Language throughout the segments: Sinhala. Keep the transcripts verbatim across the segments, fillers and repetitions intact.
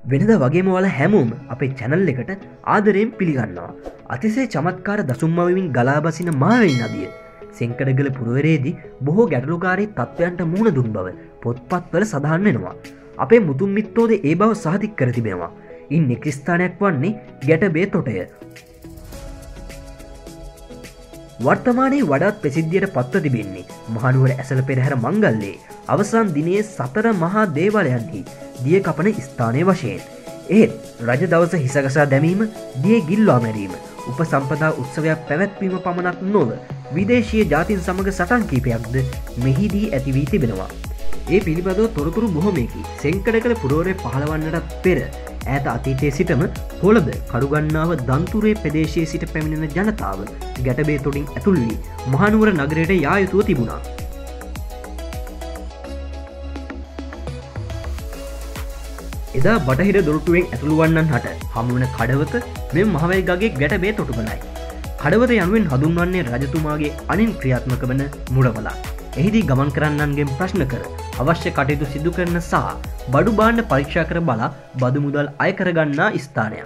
වෙනද වගේම ඔයාලා හැමෝම අපේ channel එකට ආදරයෙන් පිළිගන්නවා. අතිශය චමත්කාර දසුම්මවමින් ගලා බසින මාවෙන් නදිය සෙන්කඩගල පුරවරයේදී බොහෝ ගැටලුකාරී තත්ත්වයන්ට මුහුණ දුන් බව පොත්පත්වල සඳහන් වෙනවා. අපේ මුතුන් මිත්තෝද ඒ බව සහතික කර තිබෙනවා. ඉන් එක් ස්ථානයක් වන්නේ ගැටබේ තොටය. වර්තමානයේ වඩාත් ප්‍රසිද්ධියට පත්ව තිබෙන්නේ මහනුවර ඇසළ පෙරහැර මංගල්‍යයේ අවසන් දිනයේ සතර මහා දේවාලයන්හි දිය කපන ස්ථානය වශයෙන්. ඒත් රජ දවස හිසගසා දැමීම, දිය ගිල්වා මැරීම, උපසම්පදා උත්සවයක් පැවැත්වීම පමණක් නොව විදේශීය ජාතීන් සමග සටන් කීපයක්ද මෙහිදී ඇති වී තිබෙනවා. ඒ පිළිබඳව තොරතුරු බොහොමයකි සෙන්කඩගල පුරවරය පහළවන්නටත් පෙර ඈත අතීතයේ සිටම කොළඹ කඩුගන්නාව දන්තුරේ ප්‍රදේශයේ සිට පැමිණෙන ජනතාව ගැටබේ තොටින් ඇතුල් වී මහනුවර නගරයට යා යුතුව තිබුණා. එදා බටහිර දොරටුවෙන් ඇතුළු වන්නන් හට හමුවන කඩවත මෙම මහවැල් ගගේ ගැටබේ තොටුපළයි. කඩවත යනුවෙන් හඳුන්වන්නේ රජතුමාගේ අනින් ක්‍රියාත්මක වන මුරවලා. එහිදී ගමන් කරන්නන්ගෙන් ප්‍රශ්න කර අවශ්‍ය කටයුතු සිදු කරන සහ බඩු භාණ්ඩ පරීක්ෂා කර බලා බදු මුදල් අය කරගන්නා ස්ථානයක්.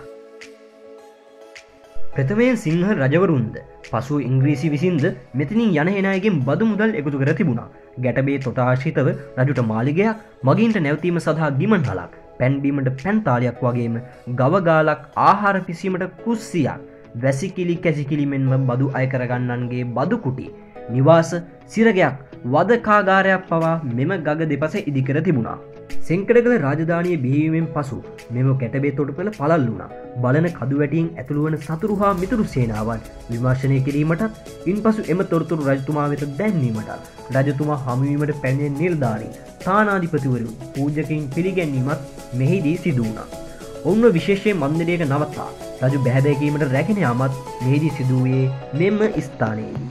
ප්‍රථමයෙන් සිංහ රජවරුන්ද පසු ඉංග්‍රීසි විසින්ද මෙතනින් යන එන අයගෙන් බදු මුදල් එකතු කර තිබුණා. ගැටබේ තොට ආශ්‍රිතව රජුට මාලිගයක්, මගීන්ට නැවතීම සඳහා ගිමන් හලක්, පැන්බීමට පැන්තාලියක් වගේම ගවගාලක්, ආහාර පිසීමට කුස්සියක්, වැසිකිලි කැසිකිලි මෙන්ම බදු අය කරගන්නන්ගේ බදු කුටි, නිවාස, සිරගයක්, වදකාගාරයක් පවා මෙම ගග දෙපස ඉදිකර තිබුණා. සෙන්කඩගල රාජධානිය බිහිවීමෙන් පසු මෙම ගැටබේ තොටුපළ පළල් වුණා. බලන කදුවැටියෙන් ඇතුළු වන සතුරු හා මිතුරු සේනාවන් විමර්ශනය කිරීමටත් ඉන්පසු එම තොරතුරු රජතුමා වෙත දැන්වීමටත් රජතුමා හමුවීමට පැමිණෙන නිලධාරීන්, තානාධිපතිවරු, පූජකයින් පිළිගැන්වීමත් මෙහිදී සිදු වුණා. ඔවුන්ව විශේෂයෙන් මන්දිරයක නවත්තා රජු බැහැදැකීමට රැගෙන යාමත් මෙහිදී සිදු වූයේ මෙම ස්ථානයේදී.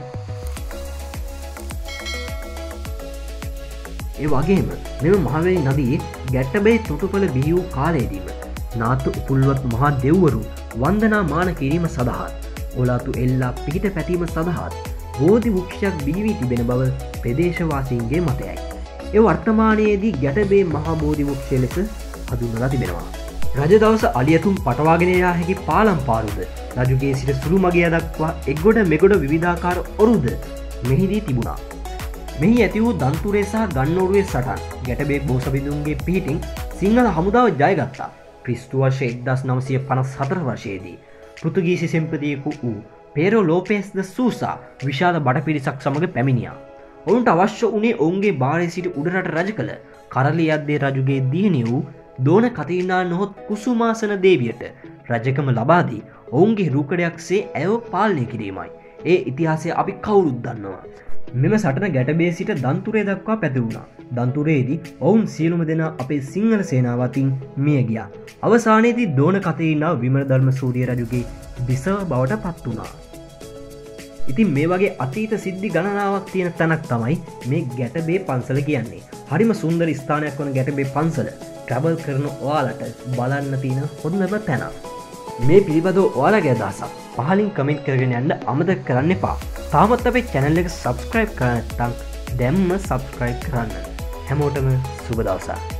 ඒ වගේම මෙම මහවැලි නදියේ ගැටබේ තොටුපළ බිහි වූ කාලයේදීම නාත උපුල්වත් මහා දෙව්වරු වන්දනා මාන කිරීම සඳහාත් ඔලාතු එල්ලා පිහිට පැතීම සඳහාත් බෝධි වෘක්ෂයක් බිහි වී තිබෙන බව ප්‍රදේශවාසීන්ගේ මතයයි. ඒ වර්තමානයේදී ගැටබේ මහා බෝධි වෘක්ෂය ලෙස හඳුන්වලා තිබෙනවා. රජ දවස අලියතුන් පටවාගෙන යා හැකි පාලම් පාරුද, රජුගේ සිට සුළු මගිය දක්වා එක්ගොඩ මෙගොඩ විවිධාකාර ඔරුද මෙහිදී තිබුණා. මෙහි ඇති වූ දන්තුරේ සහ ගන්නෝරුවේ සටන් ගැටබේ බෝසබිඳුන්ගේ පිහිටින් සිංහල හමුදාව ජයගත්තා. ක්‍රිස්තු වර්ෂ එක්දස් නවසිය පනස් හතර වර්ෂයේදී පෘතුගීසි සෙන්පතියෙකු වූ පේරෝ ලෝපෙස් ද සූසා විශාල බඩ පිරිසක් සමග පැමිණියා. ඔවුන්ට අවශ්‍ය වුණේ ඔවුන්ගේ භාරයේ සිට උඩරට රජ කළ කරලියද්දේ රජුගේ දියණිය වූ දෝන කතිනා නොහොත් කුසුමාසන දේවියට රජකම ලබාදී ඔවුන්ගේ රූකඩයක් සේ ඇයව පාලනය කිරීමයි. ඒ ඉතිහාසය අපි කවුරුත් දන්නවා. මෙම සටන ගැටබේ සිට දන්තුරේ දක්වා පැතිවුණා. දන්තුරේදී ඔවුන් සියලුම දෙනා අපේ සිංහල සේනාව අතින් මිය ගියා. අවසානයේදී දෝන කතීනා විමල ධර්ම සූරිය රජුගේ බිසව බවට පත් වුණා. ඉතින් මේ වගේ අතීත සිද්ධි ගණනාවක් තියෙන තැනක් තමයි මේ ගැටබේ පන්සල කියන්නේ. හරිම සුන්දර ස්ථානයක් වන ගැටබේ පන්සල ට්‍රැවල් කරන ඔයාලට බලන්න තියෙන හොඳම තැනක්. මේ පිළිබඳව ඔයාලගේ අදහසක් පහලින් කමෙන්ට් කරගෙන යන්න අමතක කරන්න එපා. තාමත් අපේ channel එක subscribe කරන්න නැත්නම් දැම්ම subscribe කරන්න. හැමෝටම සුබ දවසක්.